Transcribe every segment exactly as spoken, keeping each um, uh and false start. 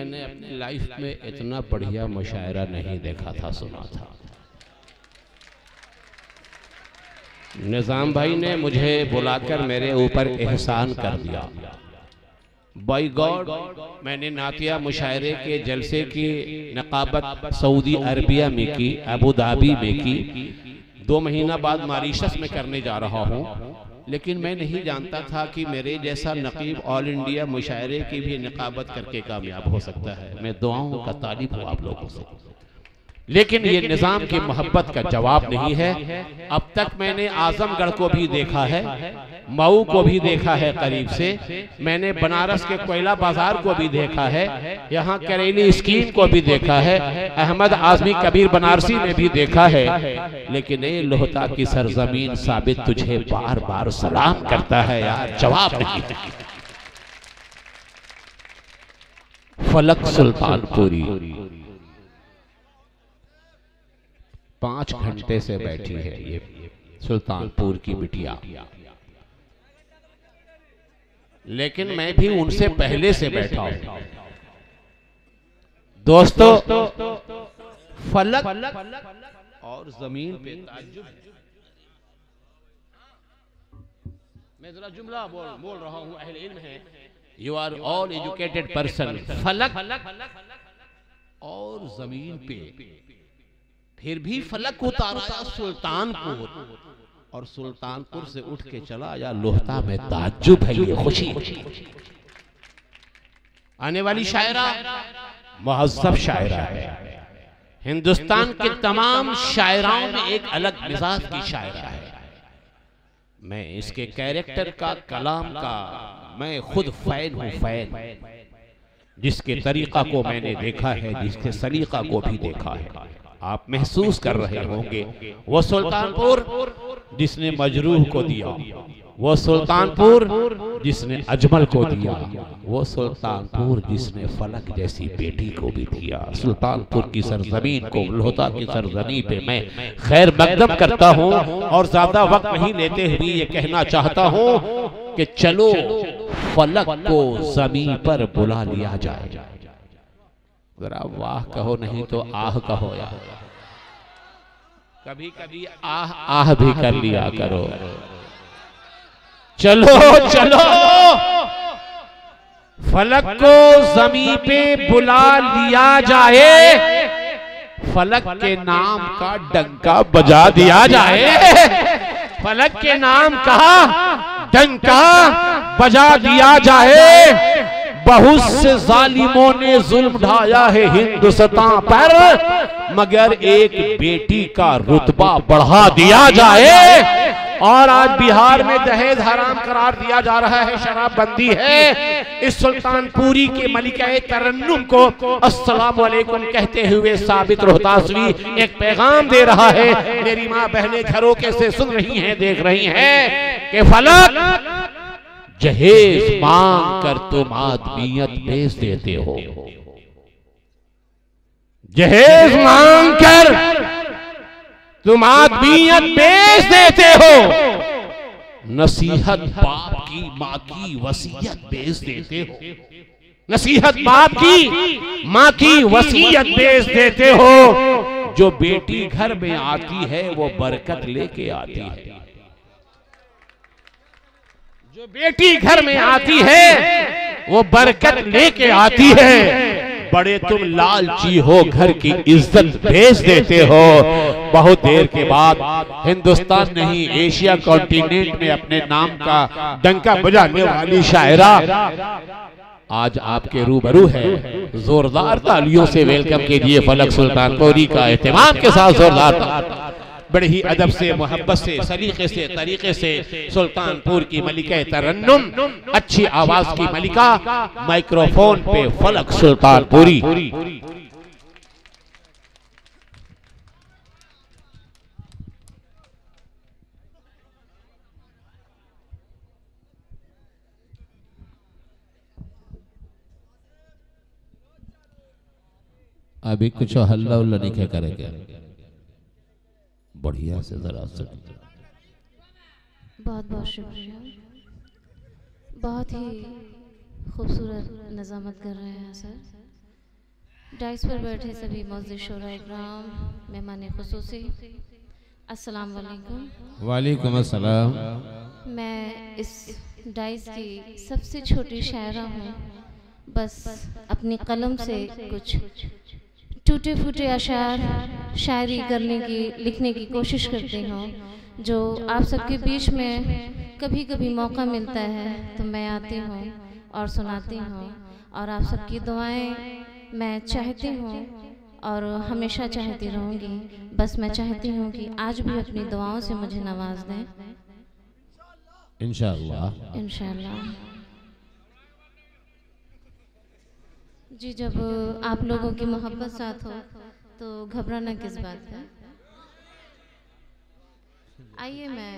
मैंने अपनी लाइफ में इतना बढ़िया मुशायरा नहीं देखा था, सुना था। निज़ाम भाई ने मुझे बुलाकर मेरे ऊपर एहसान कर दिया। बाय गॉड, मैंने नातिया मुशायरे के जलसे की नकाबत सऊदी अरबिया में की, अबू धाबी में की, दो महीना बाद मॉरीशस में करने जा रहा हूँ। लेकिन मैं नहीं जानता था कि मेरे जैसा नकीब ऑल इंडिया मुशायरे की भी नकाबत करके कामयाब हो सकता है। मैं दुआओं का तालिब हूँ आप लोगों से, लेकिन ये निज़ाम की मोहब्बत का जवाब नहीं है। अब तक मैंने आजमगढ़ को भी देखा है, मऊ को भी देखा है करीब से, मैंने बनारस के कोयला बाजार को भी देखा है, यहाँ करेली स्कीम को भी देखा है, अहमद आजमी कबीर बनारसी में भी देखा है। लेकिन ये लोहता की सरजमीन साबित तुझे बार बार सलाम करता है यार, जवाब नहीं। फलक सुल्तानपुरी पांच घंटे से बैठी है ये सुल्तानपुर की बिटिया, लेकिन मैं भी उनसे पहले से बैठा हूं। दोस्तों, फलक और जमीन पे ताज्जुब। मैं जरा जुमला बोल बोल रहा हूं, अहले इल्म है, you are all educated person. फलक और जमीन पे, फिर भी फलक उतारा सुल्तानपुर, और सुल्तानपुर से उठ के चला या लोहता में ताज्जुब है, ये खुशी। आने वाली शायरा मुहज़्ज़ब शायरा है। हिंदुस्तान के तमाम शायराओं में एक अलग मिजाज की शायरा है। मैं इसके कैरेक्टर का, कलाम का मैं खुद फैन हूँ, फैन। जिसके तरीका को मैंने देखा है, जिसके सलीका को भी देखा है, आप महसूस कर रहे होंगे। वो सुल्तानपुर जिसने मजरूह को दिया, वो सुल्तानपुर जिसने अजमल को दिया, वो सुल्तानपुर जिसने फलक जैसी बेटी को भी दिया। सुल्तानपुर की सरजमीन को, लोहता की सरजमीन पे मैं खैर मकदम करता हूँ, और ज्यादा वक्त नहीं लेते हुए ये कहना चाहता हूँ कि चलो फलक को जमीन पर बुला लिया जाए। जरा वाह कहो, नहीं तो आह कहो यार। कभी कभी आह आह भी कर लिया करो। चलो चलो फलक को जमीन पे बुला लिया जाए, फलक के नाम का डंका बजा दिया जाए, फलक के नाम का डंका बजा दिया जाए। बहुत से जालिमों ने जुल्म ढाया है हिंदुस्तान पर, मगर एक बेटी का रुतबा बढ़ा दिया जाए। और आज बिहार में दहेज हराम करार दिया जा रहा है, शराबबंदी है। इस सुल्तानपुरी के मलिका तरन्नुम को अस्सलाम वालेकुम कहते हुए साबित रोहतासवी एक पैगाम दे रहा है। मेरी माँ बहनें झरोके से सुन रही हैं, देख रही हैं कि फलक जहेज मांग कर तुम आदमियत बेच देते हो, जहेज मांग कर तुम आदमियत बेच देते हो। नसीहत बाप की, माँ की वसीयत बेच देते हो, नसीहत बाप की, माँ की वसीयत बेच देते हो। जो बेटी घर में आती है वो बरकत लेके आती है, जो बेटी घर में आती है वो बरकत लेके आती है। बड़े तुम लालची हो, घर की इज्जत बेच देते हो। बहुत देर के बाद हिंदुस्तान नहीं, एशिया कॉन्टिनेंट में अपने नाम का डंका बजाने वाली शायरा आज आपके रूबरू है। जोरदार तालियों से वेलकम कीजिए फलक सुल्तानपुरी का, एहतमाम के साथ जोरदार। बड़े ही अदब से, मोहब्बत से, सलीके से, तरीके से सुल्तानपुर की मलिका तरन्नुम, अच्छी आवाज की मलिका, माइक्रोफोन पे फलक सुल्तानपुरी। अभी कुछ हल्ला उल्ला नहीं करेंगे, बढ़िया से जरा से। बहुत बहुत शुक्रिया, बहुत ही खूबसूरत नज़ामत कर रहे हैं सर। डाइस पर बैठे सभी मौजूद शोरा इकराम, मेहमान खुसूसी, अस्सलाम वालेकुम। वालेकुम अस्सलाम। मैं इस डाइस की सबसे छोटी शायरा हूँ। बस अपनी कलम से कुछ टूटे फूटे अशार शायरी करने की लिखने की कोशिश करती हूँ, जो आप सबके बीच में कभी कभी मौका मिलता है तो मैं आती हूँ और सुनाती हूँ। और आप सबकी दुआएं मैं चाहती हूँ और हमेशा चाहती रहूँगी। बस मैं चाहती हूँ कि आज भी अपनी दुआओं से मुझे नवाज दें इंशाअल्लाह इंशाअल्लाह। जी, जब आप लोगों की मोहब्बत साथ हो तो घबराना किस बात का। आइए मैं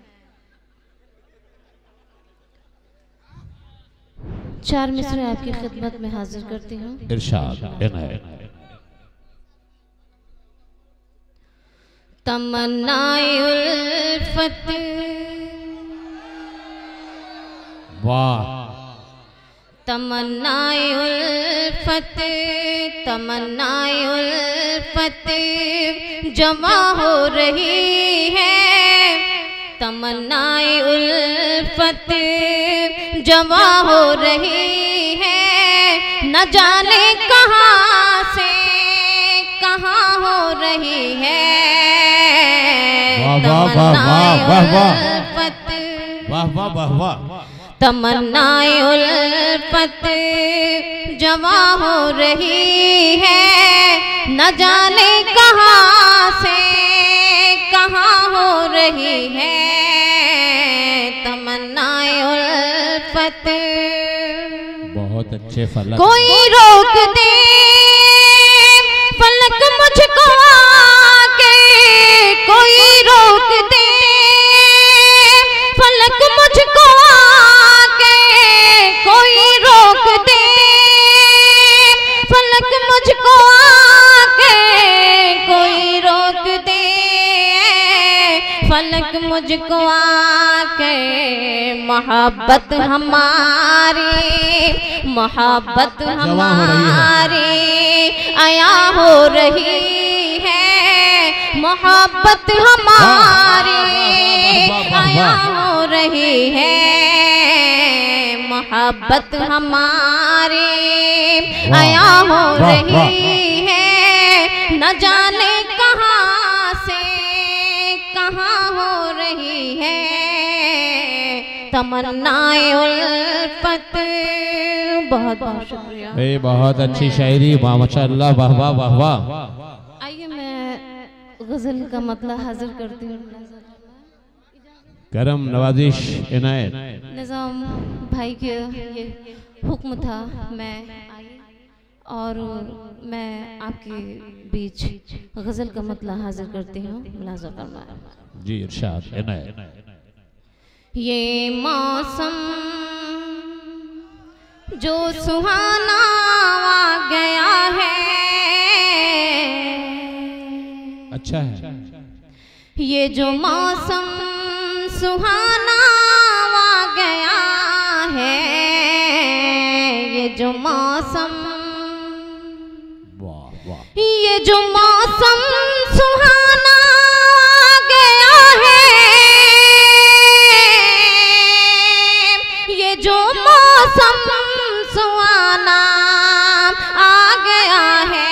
चार मिसरे आपकी खिदमत में हाजिर करती हूँ। इरशाद इनायत। तमन्नाए उल्फत, वाह, तमन्नाए उल्फत, तमन्नाए उल्फत जमा हो रही है, तमन्नाए उल्फत जमा हो रही है, न जाने कहाँ से कहाँ हो रही है। तमन्नाए उल्फत, वाह वाह वाह वाह, तमन्नाए उल्फत जमा हो रही है, न जाने कहाँ से कहाँ हो रही है। तमन्नाए उल्फत, बहुत अच्छे फलक। कोई रोक दे फलक मुझको आके, कोई रोक दे फलक मुझको आके, कोई रोक दे फलक मुझको आके, कोई रोक दे फलक मुझको आके। मोहब्बत हमारी, मोहब्बत हमारी आया हो रही है, मोहब्बत हमारी आया हो रही है, मोहब्बत हमारी आया हो रही है, न जाने कहाँ से कहाँ हो रही है। तमन्नाए उल्फत, बहुत बहुत शुक्रिया। ए, बहुत अच्छी शायरी, माशाअल्लाह, वाह वाह वाह वाह। आइए मैं गजल का मतलब हाजिर करती हूँ। करम नवाजिश इनायत। निज़ाम भाई के ये हुक्म था, मैं आई और मैं आपके बीच गजल का मतलब हाजिर करती हूँ। मुलाज़ा फरमाएं। जी इरशाद इनायत। ये मौसम जो सुहाना आ गया है, अच्छा है। ये जो मौसम सुहाना आ गया है, ये जो मौसम, वाह वाह, ये जो मौसम सुहाना आ गया है, ये जो मौसम सुहाना आ गया है,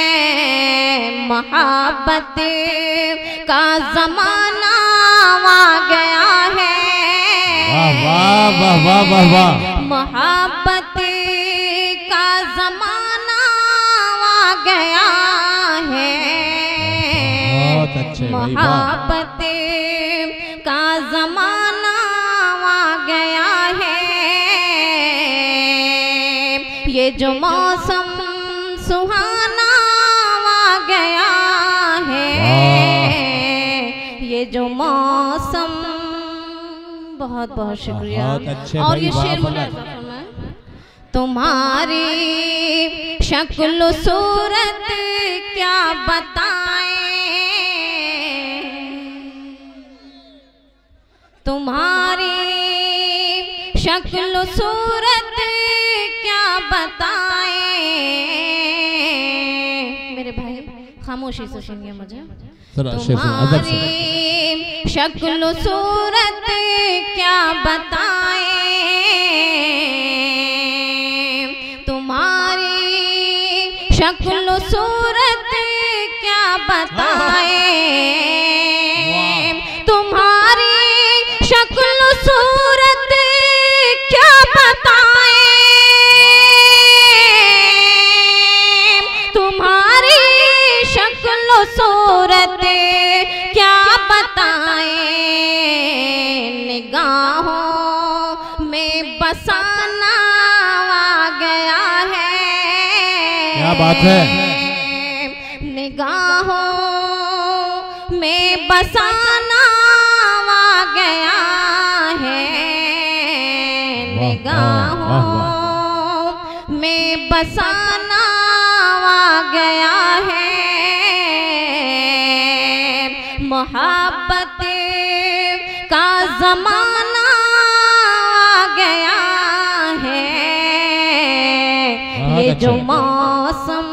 मोहब्बत का जमाना आ गया है। वाह वाह वाह वाह वाह वाह, मोहब्बत का जमाना आ गया है, बहुत अच्छे भाई, वाह। मोहब्बत का जमाना आ गया है, ये जो मौसम सुहाना आ गया है, ये जो मौसम। बहुत बहुत शुक्रिया। बहुत अच्छे और भाई, ये वाह शेर फलक। तुम्हारी शक्ल सूरत क्या बताएं, तुम्हारी शक्ल सूरत क्या बताएं, खामोशी से सुनिए मुझे। तुम्हारी शक्ल सूरत क्या बताएं, तुम्हारी शक्ल सूरत क्या बताएं, तुम्हारी शक्ल सूरत क्या बताएं, तुम्हारी शक्ल सूरत क्या बताएं, निगाहों में बसाना आ गया है। क्या बात है। निगाहों में बसाना आ गया है, निगाहों में बसाना आ गया है, मोहब्बत का जमाना आ गया है। ये जो मौसम,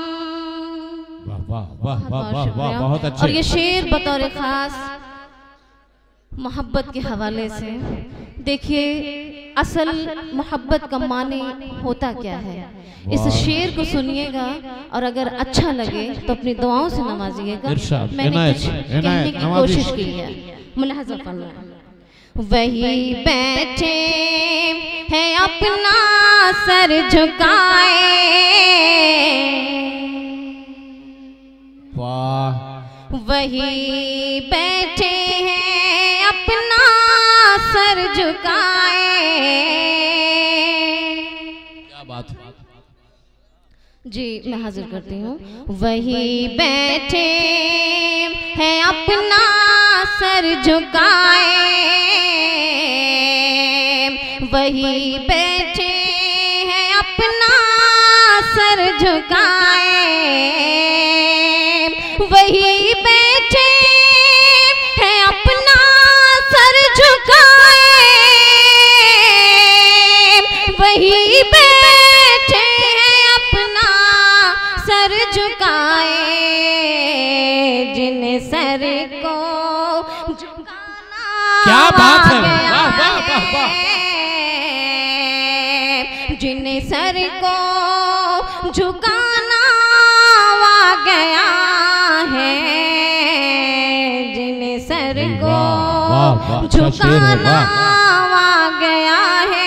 वाह वाह वाह वाह वाह, बहुत अच्छे। और ये शेर बतौर खास मोहब्बत के हवाले से देखिए, असल मोहब्बत का माने होता क्या है। इस शेर को सुनिएगा और अगर अच्छा लगे तो अपनी दुआओं से नवाजिएगा। मैंने कुछ कहने की कोशिश की है, मुलाहजा फरमाएं। वही बैठे हैं अपना सर झुकाए, वाह। वही बैठे हैं अपना सर झुकाए। क्या बात है जी, मैं हाजिर करती हूँ। वही बैठे हैं अपना सर झुकाए, वही बैठे हैं अपना सर झुकाए, वही बैठे हैं अपना सर झुकाए, वही बैठे हैं अपना सर झुकाए, जिन सर को झुकाना क्या बात है। वाह वाह वाह वाह। जिन सर को झुकाना आ गया है, जिन सर को झुकाना आ गया है,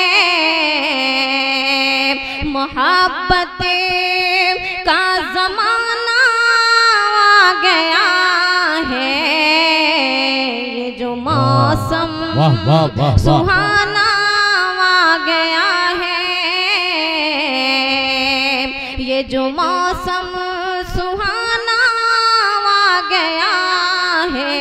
मोहब्बत का जमाना आ गया है। ये जो मौसम सुहाना आ गया है, ये जो मौसम सुहाना आ गया है।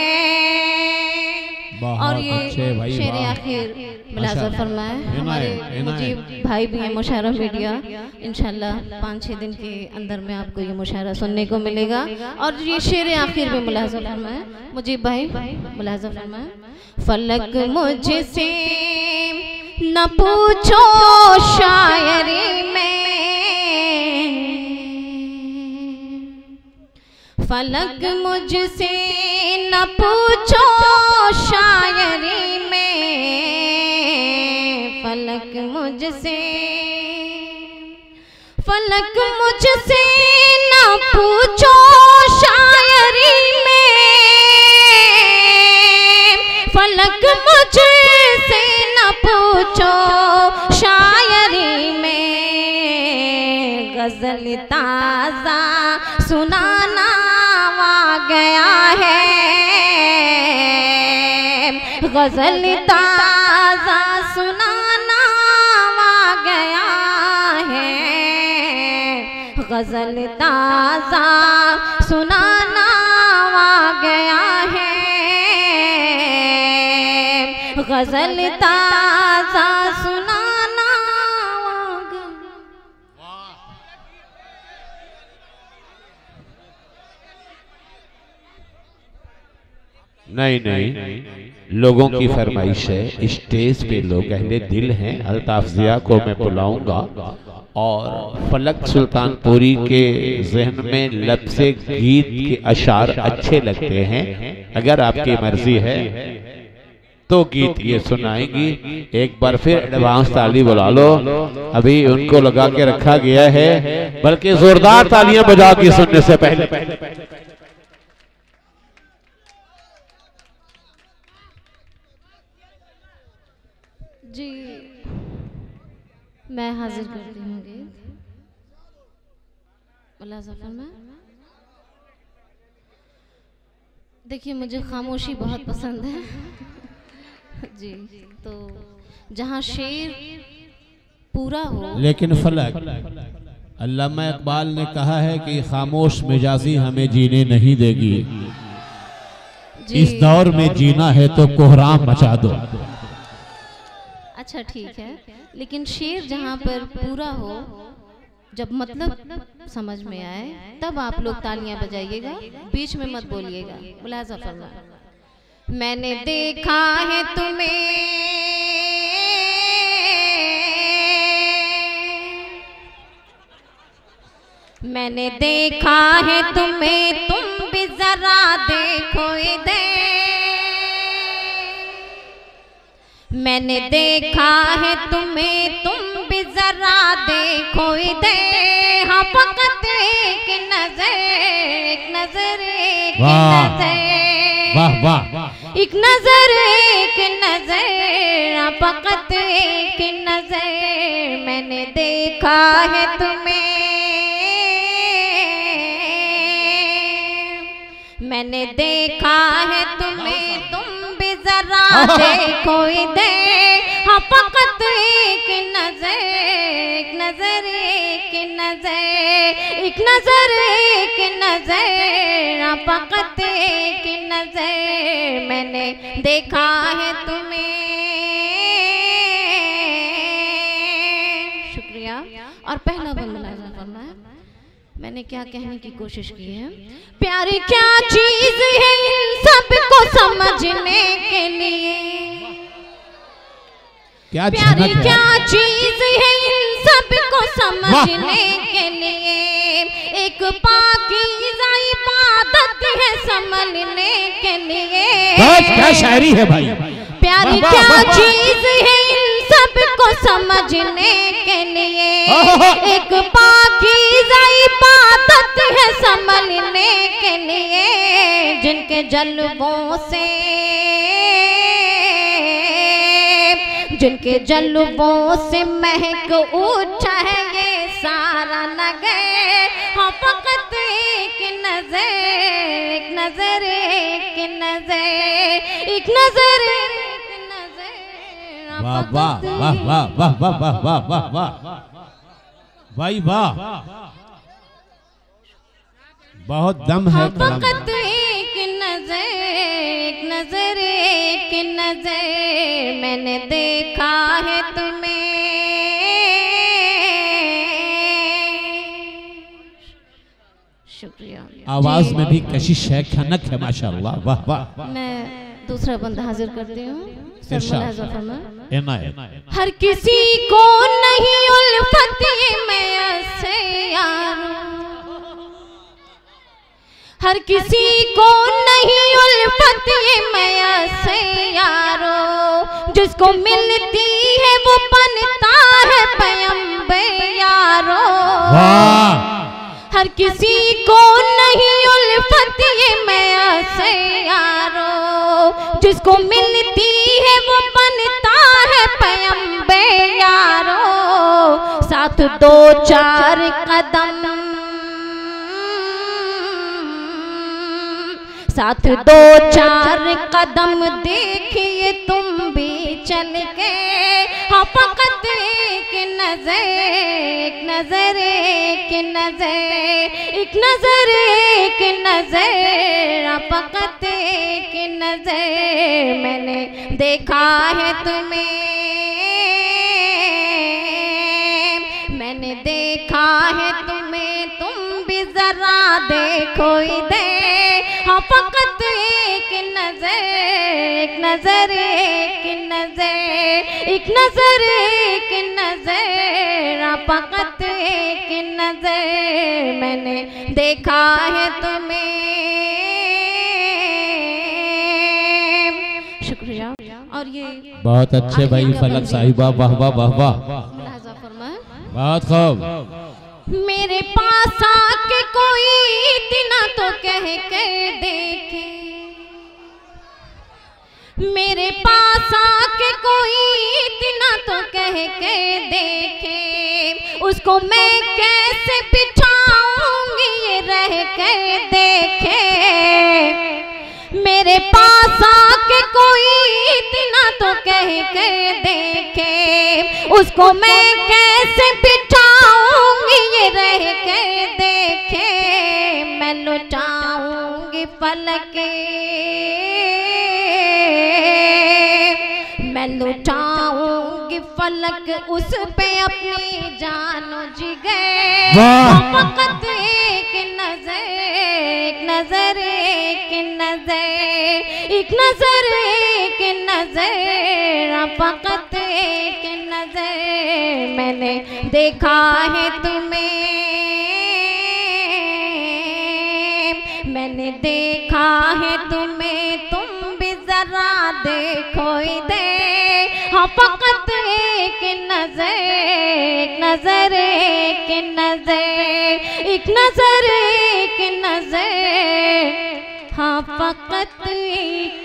और ये शेर आखिर मुलाज़ा फरमाए हमारे मुजीब भाई भी हैं मुशायरा मीडिया। इंशाल्लाह पाँच छः दिन के अंदर में आपको ये मुशायरा सुनने को मिलेगा। और ये शेर आखिर भी मुलाज़ा फरमाए मुजीब भाई, मुलाज़ा फरमाए। फलक मुझसे न पूछो शायरी में, फलक मुझसे न पूछो शायरी में, फलक मुझसे फलक मुझसे न पूछो शायरी में, फलक मुझसे न पूछो शायरी में, गजल ताज़ा सुनाना आ गया है, गजल ताज़ा सुनाना आ गया है, गजल ताज़ा सुनाना आ गया है, गजल ताज़ा सुनाना आ गया। नहीं नहीं, लोगों की फरमाइश है, स्टेज पे लोग अहले दिल हैं, अल्ताफ ज़िया को मैं बुलाऊंगा और फलक सुल्तानपुरी के जहन में लफ्ज़े गीत के अशार अच्छे लगते हैं, अगर आपकी मर्जी है तो गीत ये सुनाएंगी। एक बार फिर एडवांस ताली बुला लो, अभी उनको लगा के रखा गया है, बल्कि जोरदार तालियां बजा के सुनने से पहले जी मैं हाजिर करती हूँ गीत मुलाज़ा में। देखिए मुझे खामोशी बहुत पसंद है जी, तो जहाँ शेर पूरा हो। लेकिन फलक, अल्लामा इकबाल ने कहा है कि खामोश मिजाजी हमें जीने नहीं देगी, इस दौर में जीना है तो कोहराम मचा दो। अच्छा ठीक है, लेकिन शेर जहाँ पर पूरा हो, जब मतलब समझ में आए तब आप लोग तालियां बजाइएगा, बीच में मत बोलिएगा। मुलाज़ा फरमा। मैंने देखा है तुम्हें, मैंने देखा है तुम्हें, तुम भी जरा देखो इधर। मैंने देखा है तुम्हें, तुम भी जरा देखो इधर। हाँ फकत एक नजर, एक नजर, एक नजर, वाह वाह, एक नजर, एक नजर, हाँ फकत एक नजर। मैंने देखा है तुम्हें, मैंने देखा है तुम्हें, तुम भी जरा देखो इधर। हाँ फकत एक नजर, एक नजर, एक नजर, एक नजर, एक नजर, हाँ फकत एक नजर। मैंने देखा है तुम्हें। शुक्रिया। और पहला बंद मुलाज़ा करना है। मैंने क्या कहने की कोशिश की है, प्यार क्या चीज है इन सबको समझने के लिए। क्या प्यार क्या चीज है इन सबको समझने के लिए। एक पाकीज़ा इबादत है संभलने के लिए। क्या शायरी है भाई। प्यार क्या चीज है इन सबको समझने के लिए। एक पाकीज़ा इबादत है संभलने के लिए। जिनके जल्बों से, जिनके जल्बों से महक उठा है ये सारा नगर। हाँ फकत एक नजर, एक नजर, एक नजर, एक नजर, एक नजर। वाह वाह वाह वाह वाह वाह वाह वाह वाह वाह भाई वाह, बहुत दम है। फकत एक नजर, एक नजर, एक नजर। मैंने देखा है तुम्हें। शुक्रिया। आवाज में भी कशिश है, खनक है, माशाअल्लाह। वाह वाह। मैं दूसरा बंद हाजिर करती हूँ। हर किसी को नहीं उल्फत मैं से यारो, हर किसी को नहीं उल्फत मैं से यारो। जिसको मिलती है वो बनता है पैगंबर यारो। हर किसी को नहीं उल्फत मैं से यारो। जिसको मिलती है वो बनता है पैगंबर यारो। साथ दो चार कदम, साथ दो चार कदम देखिए तुम भी चल के। हाँ फकत एक नजर, एक नजर, एक नजर, एक नजर, एक नजर। हाँ फकत एक नजर। मैंने देखा है तुम्हें, मैंने देखा है तुम्हें, तुम भी जरा देखो इधर। हाँ फकत एक नजर, एक नजर, एक नजर, एक नजर, एक नजर। हाँ फकत एक नजर मैंने देखा है तुम्हें। शुक्रिया। और ये बहुत अच्छे भाई फलक साहिबा, वाह वाह वाह वाह, मुलाहजा फरमाएं। बहुत खूब। मेरे पास आके कोई इतना तो कह कर देखे, मेरे पास आके कोई इतना तो कह कर देखे, उसको मैं कैसे बिठाऊंगी ये रह कर देखे। मेरे पास आके कोई इतना तो कह कर देखे, उसको मैं कैसे बिठाऊंगी ये रह कर देखे। मैं लुटाऊंगी पलक, मैं लुटाऊंगी फलक उस पे अपनी जानो जिगर। फकत एक नजर, एक नजर, एक नजर, एक नजर, एक नजर, फकत एक नजर मैंने देखा है तुम्हें, मैंने देखा है तुम्हें, तुम भी जरा देखो इधर। हाँ फकत एक नजर, एक नजर, एक नजर, एक नजर, एक नजर, हाँ फकत एक